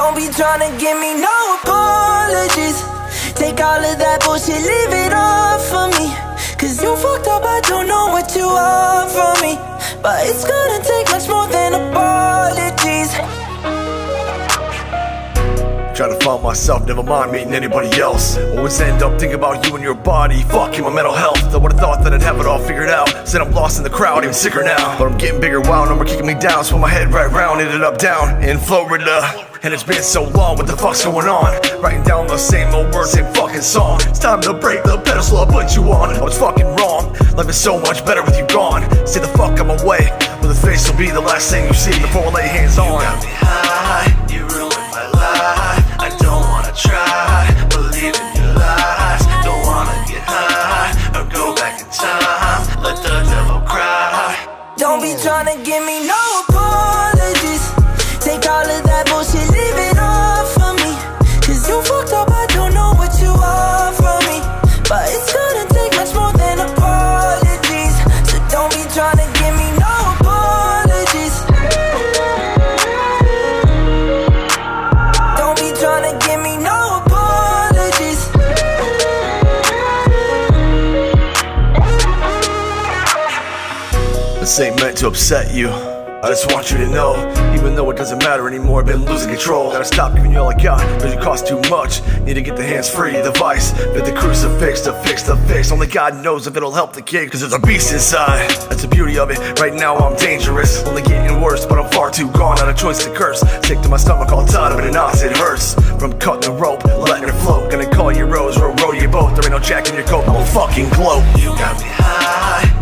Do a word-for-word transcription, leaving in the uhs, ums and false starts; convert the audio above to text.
Don't be tryna give me no apologies. Take all of that bullshit, leave it all for me. Cause you fucked up, I don't know what you want from me. But it's gonna take much more than apologies. Trying to find myself, never mind meeting anybody else. Always end up thinking about you and your body, fucking my mental health. I would've thought that I'd have it all figured out. Said I'm lost in the crowd, even sicker now. But I'm getting bigger, wow, number kicking me down. Spun my head right round, ended up down in Florida. And it's been so long, what the fuck's going on? Writing down the same old words, same fucking song. It's time to break the pedestal I put you on. I was fucking wrong, life is so much better with you gone. Stay the fuck out my way, or the face will be the last thing you see before I lay hands on. You got me high, you ruined my life. I don't wanna try, believe in your lies. Don't wanna get high, or go back in time. Let the devil cry. Don't be tryna give me no apologies. Take all of that bullshit, leave it all for me. Cause you fucked up, I don't know what you want from me. But it's gonna take much more than apologies. So don't be tryna give me no apologies. Don't be tryna give me no apologies. This ain't meant to upset you, I just want you to know, even though it doesn't matter anymore, I've been losing control. Gotta stop giving you all I got, cause it costs too much. Need to get the hands free, the vice, fit the crucifix, to fix the fix. Only God knows if it'll help the kid, cause there's a beast inside. That's the beauty of it, right now I'm dangerous. Only getting worse, but I'm far too gone, not a choice to curse. Sick to my stomach all the time, but in knots it hurts. From cutting the rope, letting it float. Gonna call you rose or row you boat. There ain't no jack in your coat, I will fucking gloat. You got me high,